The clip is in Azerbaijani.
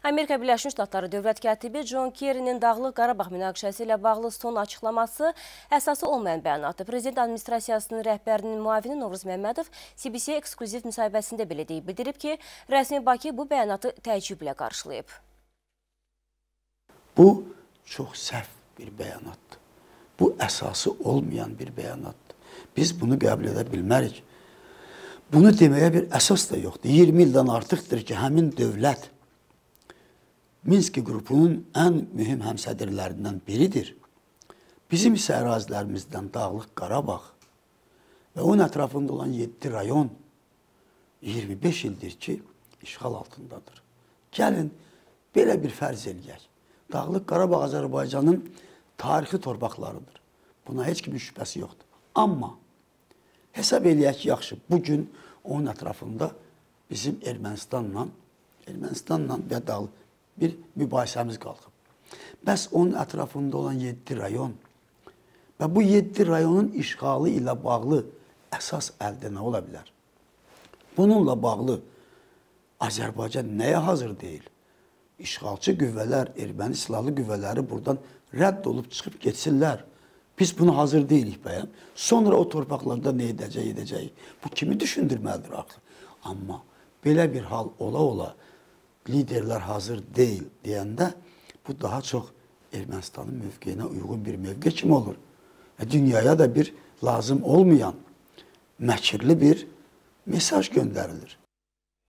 Amerika Birləşmiş Ştatları dövlət katibi John Kerry'nin Dağlıq Qarabağ münaqişəsi ilə bağlı son açıqlaması əsası olmayan bəyanatdır. Prezident administrasiyasının rəhbərinin müavini Novruz Məmmədov CBC eksklüziv müsahibəsində belə deyib, bildirib ki, rəsmi Bakı bu bəyanatı təəccüblə qarşılayıb. Bu çox səhv bir bəyanatdır. Bu əsası olmayan bir bəyanatdır. Biz bunu qəbul edə bilmərik. Bunu deməyə bir əsas da yoxdur. 20 ildən artıqdır ki, həmin dövlət Minski qrupunun ən mühüm həmsədrlərindən biridir. Bizim isə ərazilərimizdən Dağlıq Qarabağ və onun ətrafında olan 7 rayon 25 ildir ki, işğal altındadır. Gəlin, belə bir fərz eləyək. Dağlıq Qarabağ Azərbaycanın tarixi torpaqlarıdır. Buna heç kimin şübhəsi yoxdur. Amma hesab eləyək ki, yaxşı, bugün onun ətrafında bizim Ermənistanla və Dağlıq bir mübahisəmiz qalxıb. Bəs onun ətrafında olan 7 rayon və bu 7 rayonun işğalı ilə bağlı əsas əldə nə ola bilər? Bununla bağlı Azərbaycan nəyə hazır deyil? İşğalçı qüvvələr, erməni silahlı qüvvələri buradan rədd olub çıxıb getsinlər. Biz buna hazır deyilik bəyəm. Sonra o torpaqlarda nə edəcək? Bu kimi düşündürməlidir axı. Amma belə bir hal ola-ola liderlər hazır deyil deyəndə bu daha çox Ermənistanın mövqeyinə uyğun bir mövqe kimi olur. Dünyaya da bir lazım olmayan, məkirli bir mesaj göndərilir.